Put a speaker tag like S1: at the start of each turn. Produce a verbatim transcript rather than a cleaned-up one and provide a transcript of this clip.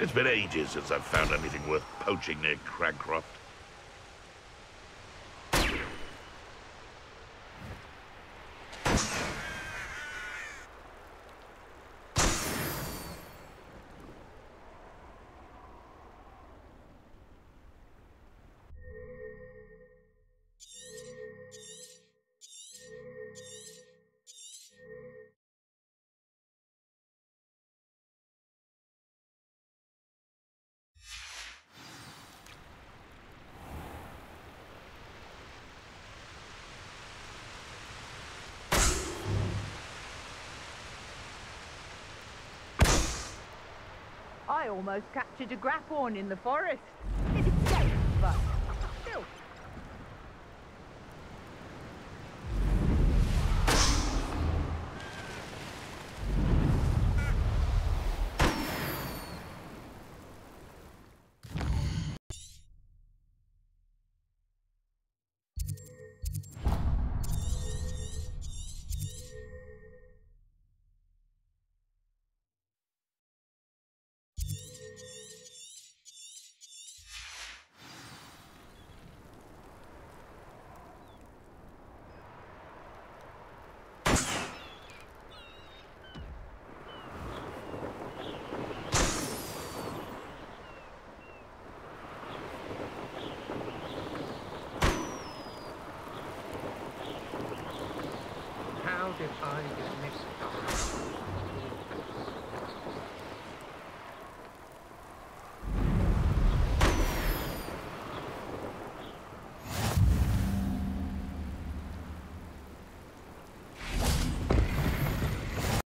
S1: It's been ages since I've found anything worth poaching near Cragcroft.
S2: I almost captured a grapphorn in the forest. It escaped, but still.
S3: How did I get mixed up?